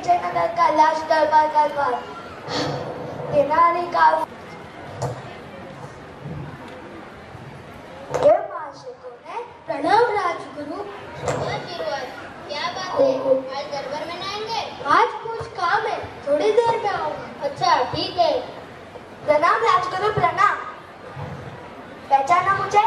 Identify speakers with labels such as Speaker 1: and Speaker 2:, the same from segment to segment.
Speaker 1: विजयनगर का लास्ट दरबार तेनाली का ये महाशय कौन है?
Speaker 2: प्रणाम राजगुरु।
Speaker 3: क्या बात है, आज दरबार में नहीं आएंगे?
Speaker 2: आज कुछ काम है, थोड़ी देर में आऊंगा।
Speaker 3: अच्छा ठीक है।
Speaker 1: प्रणाम राजगुरु प्रणाम। पहचाना मुझे?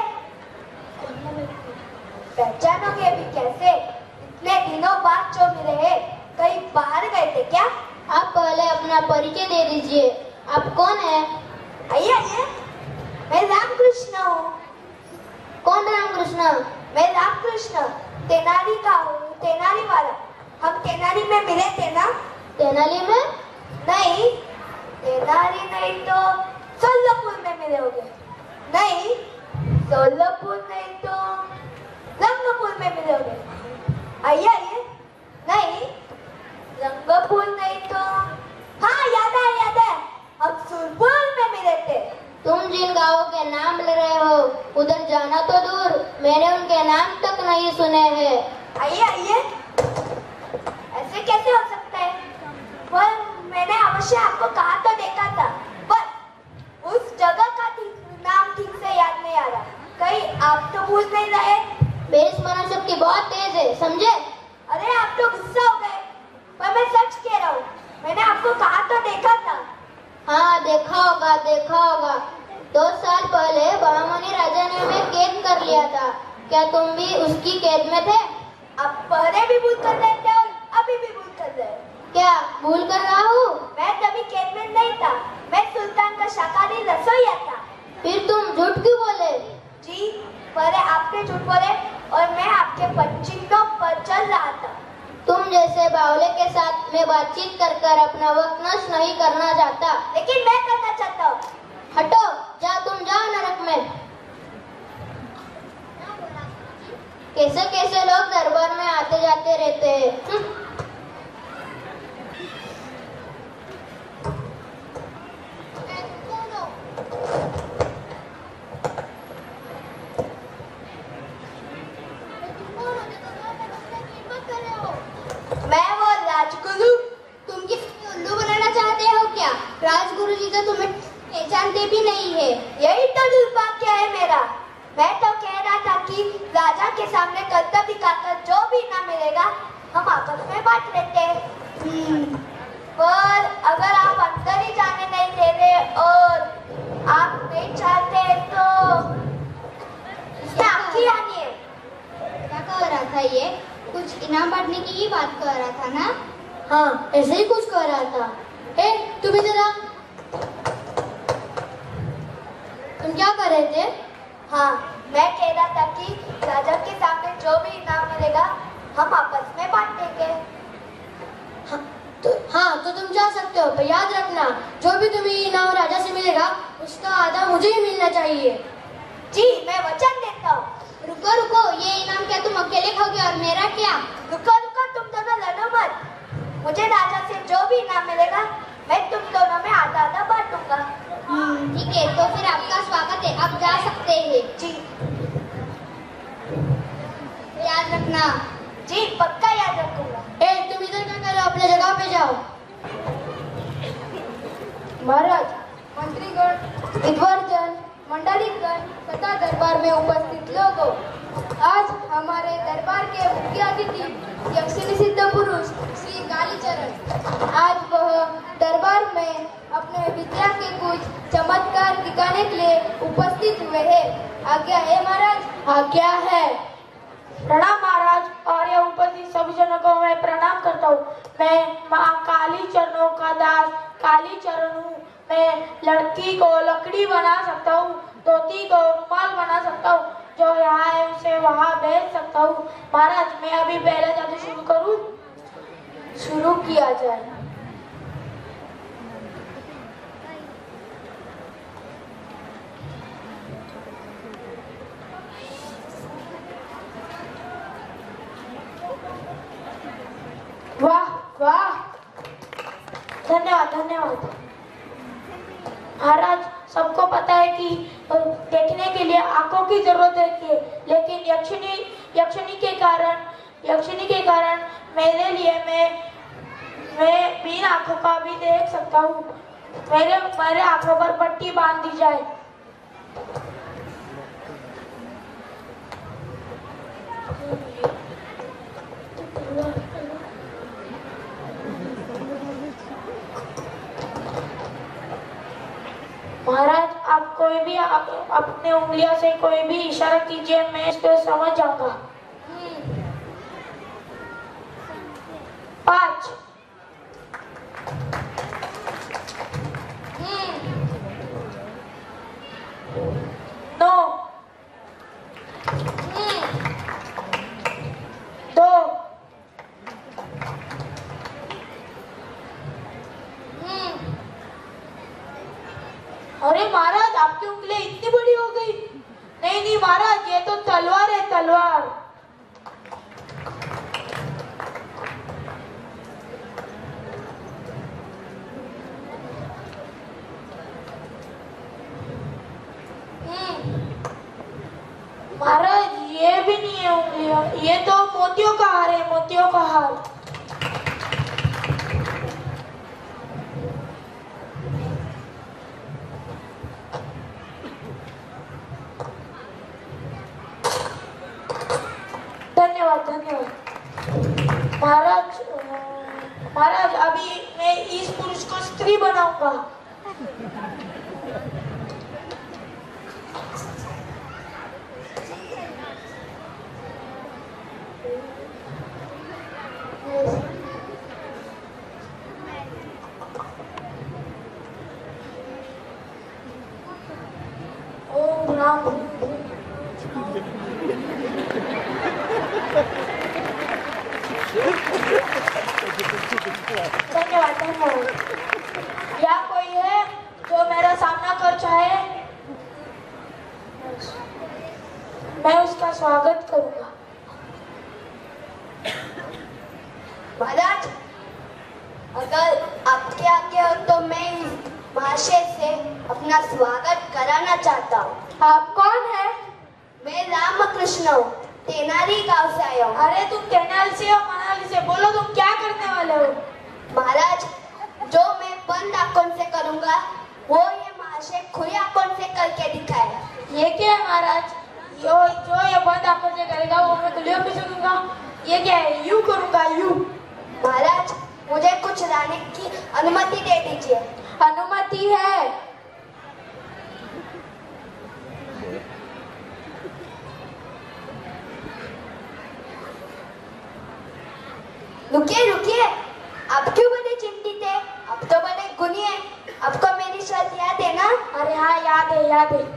Speaker 1: पहचानोगे भी कैसे? इतने दिनों बाद जो मिले हैं, कहीं बाहर गए थे क्या?
Speaker 3: आप पहले अपना परिचय दे दीजिए, आप कौन है?
Speaker 1: आइए आइए, मैं रामकृष्ण हूँ।
Speaker 3: कौन रामकृष्ण?
Speaker 1: मैं रामकृष्ण तेनाली का हूँ, तेनाली वाला। हम तेनाली में मिले थे ना?
Speaker 3: तेनाली में?
Speaker 1: नहीं, तेनाली नहीं तो सोलपुर में मिले होंगे। नहीं, सोलपुर नहीं तो रंगपुर में मिले होंगे। आइए आइए। नहीं, रंगपुर नहीं तो हाँ याद है, हम सुरपुर में मिले थे।
Speaker 3: तुम जिन गांवों के नाम ले रहे हो उधर जाना तो दूर, मैंने उनके नाम तक नहीं सुने हैं।
Speaker 1: आइए आइए, ऐसे कैसे हो सकता है? पर मैंने अवश्य आपको कहा तो देखा था, पर उस जगह का नाम ठीक से याद नहीं आ रहा। कहीं आप तो भूल नहीं रहे?
Speaker 3: मेरी स्मरण शक्ति बहुत तेज है, समझे?
Speaker 1: अरे आप तो गुस्सा हो गए, पर मैं सच कह रहा हूँ, मैंने आपको कहा तो देखा था।
Speaker 3: हाँ देखा होगा। 2 साल पहले बहामनी राजा ने हमें कैद कर लिया था, क्या तुम भी उसकी कैद में थे?
Speaker 1: आप पहले भी भूल कर रहे थे और अभी भी भूल कर रहे हैं।
Speaker 3: क्या भूल कर रहा हूँ?
Speaker 1: मैं तभी कैद में नहीं था, मैं सुल्तान का शाकाहारी रसोइया था।
Speaker 3: फिर तुम झूठ क्यों बोले?
Speaker 1: जी, पहले आपने झूठ बोले और मैं आपके चिन्हों पर चल रहा था।
Speaker 3: तुम जैसे बावले के साथ मैं बातचीत कर अपना वक्त नष्ट नहीं करना चाहता,
Speaker 1: लेकिन मैं करना चाहता हूँ।
Speaker 3: हटो, तुम जाओ नरक में। कैसे कैसे लोग दरबार में आते जाते रहते हैं।
Speaker 1: मैं वो राजगुरु।
Speaker 3: तुम किसी उल्लू बनाना चाहते हो क्या? राजगुरु जी तो तुम्हें पहचानते भी नहीं है।
Speaker 1: यही तो दुर्भाग्य है मेरा। मैं तो कह रहा था कि राजा के सामने कर्तव्य दिखाकर जो भी इनाम मिलेगा हम आपस में बांट लेते हैं। पर अगर आप अंदर ही जाने नहीं दे रहे और आप नहीं चाहते तो इसमें आपकी हानि है।
Speaker 3: क्या कह रहा था ये? कुछ इनाम बांटने की ही बात कर रहा था ना?
Speaker 2: हाँ, ऐसे ही कुछ कर रहा था। तुम इधर आ। तुम क्या कर रहे थे?
Speaker 1: हाँ, मैं कह रहा था कि राजा के सामने जो भी इनाम मिलेगा हम आपस में बांट देंगे।
Speaker 2: तो तुम जा सकते हो, पर याद रखना जो भी तुम्हें इनाम राजा से मिलेगा उसका आधा मुझे ही मिलना चाहिए।
Speaker 1: जी, मैं वचन देता हूँ।
Speaker 3: रुको, ये इनाम क्या तुम अकेले खाओगे और मेरा क्या?
Speaker 1: रुको, तुम दोनों लड़ो मत। मुझे राजा से जो भी इनाम मिलेगा मैं तुम दोनों में आधा आधा बांटूंगा।
Speaker 3: ठीक है, तो फिर आपका स्वागत है, आप जा सकते हैं।
Speaker 1: जी,
Speaker 3: याद रखना।
Speaker 1: जी पक्का याद रखूंगा।
Speaker 2: तुम इधर क्या कर रहे हो? अपने जगह पे जाओ।
Speaker 1: महाराज, मंत्रीगण, विद्वानजन, मंडलीगण तथा दरबार में उपस्थित लोगों, आज हमारे दरबार के मुख्य अतिथि यक्षिणी सिद्ध पुरुष श्री कालीचरण आज वह दरबार में अपने विद्या के कुछ चमत्कार दिखाने के लिए उपस्थित हुए हैं। आज्ञा है महाराज?
Speaker 2: आज्ञा है।
Speaker 4: प्रणाम महाराज, और ये उपस्थित सभी जनों को मैं प्रणाम करता हूँ। मैं माँ काली चरणों का दास काली चरण हूँ। मैं लड़की को लकड़ी बना सकता हूँ, धोती को रुमाल बना सकता हूँ, जो यहाँ है उसे वहाँ भेज सकता हूँ। महाराज, मैं अभी पहले जादू शुरू करूँ? शुरू किया जाए। वाह वाह, धन्यवाद। महाराज, सबको पता है कि देखने के लिए आंखों की जरूरत रहती है, लेकिन यक्षिणी के कारण मेरे लिए मैं आंखों का भी देख सकता हूँ। मेरे आंखों पर पट्टी बांध दी जाए। महाराज, आप कोई भी अपने उंगलियों से कोई भी इशारा कीजिए, मैं इसको समझ जाऊंगा। 5 9 2 अरे महाराज, आपकी उंगलियां इतनी बड़ी हो गई। नहीं महाराज, ये तो तलवार है, तलवार। महाराज, ये भी नहीं है उंगलियां, ये तो मोतियों का हार है, मोतियों का हार। धन्यवाद धन्यवाद महाराज, अभी मैं इस पुरुष को स्त्री बनाऊंगा। ओम राम। धन्यवाद। या कोई है जो मेरा सामना कर चाहे? मैं उसका स्वागत करूंगा।
Speaker 3: महाराज, अगर आपके आगे हो तो मैं इस महाशय से अपना स्वागत कराना चाहता हूँ।
Speaker 4: आप कौन है?
Speaker 3: मैं रामकृष्ण हूँ, तेनाली गांव से आया हूँ।
Speaker 4: अरे तुम तेनाली से हो, मनाली से, बोलो तुम क्या करने वाले हो?
Speaker 3: महाराज, जो मैं बंद आंखों से करूंगा वो ये महाशय खुली आंखों से करके दिखाएगा।
Speaker 4: ये क्या है महाराज? जो ये बंद आंखों से करेगा वो मैं खुली आंखों से करूंगा। ये क्या है? यूं करूंगा, यूं।
Speaker 3: महाराज, मुझे कुछ लाने की अनुमति दे दीजिए।
Speaker 4: अनुमति है।
Speaker 3: रुकिए, आप क्यों बड़े चिंतित है? आप तो बड़े गुणी है। आपको मेरी शर्त याद है ना?
Speaker 4: अरे हाँ, याद है।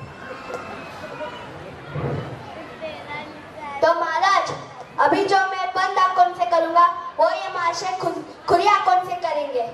Speaker 3: तो महाराज, अभी जो मैं बंद आंखों से करूंगा वो ये महाशय खुली आंखों से करेंगे।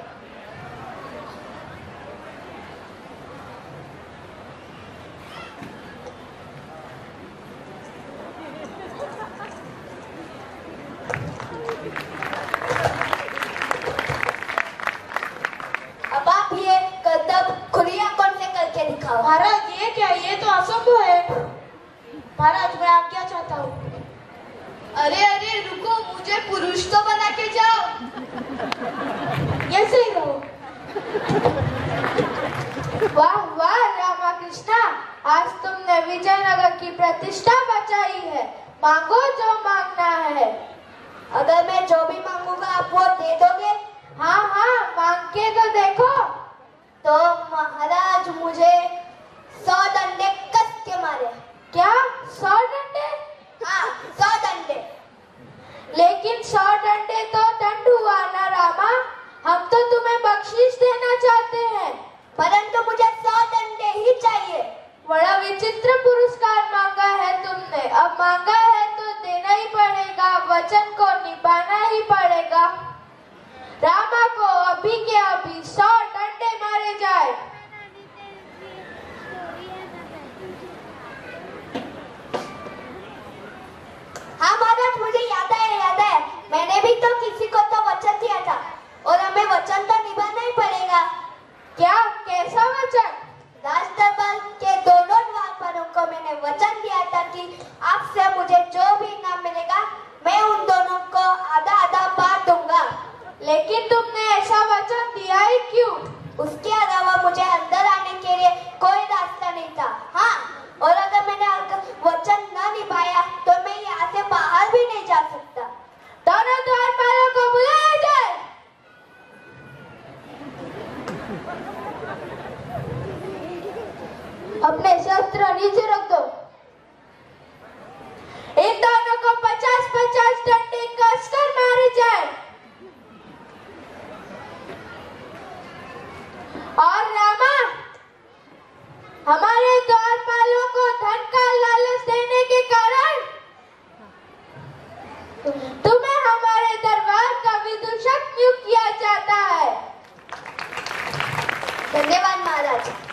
Speaker 3: अब आप ये कर्तव्य खुली आंखों से करके दिखाओ।
Speaker 4: महाराज, ये क्या? ये तो असंभव है। महाराज, मैं आज्ञा चाहता हूँ।
Speaker 1: अरे रुको, मुझे पुरुष तो बना के जाओ। लेकिन तुमने ऐसा वचन दिया ही क्यों?
Speaker 3: उसके अलावा मुझे अंदर आने के लिए कोई रास्ता नहीं था। हाँ, और अगर मैंने वचन न निभाया तो मैं यहाँ से बाहर भी नहीं जा सकता।
Speaker 1: दोनों द्वारपालों को बुलाया जाए। अपने शस्त्र नीचे रख दो। इन दोनों को 50-50 डंडे कसकर मारे जाए। और रामा, हमारे द्वारपालों को धन का लालच देने के कारण तुम्हें हमारे दरबार का विदूषक नियुक्त किया जाता है।
Speaker 3: धन्यवाद महाराज।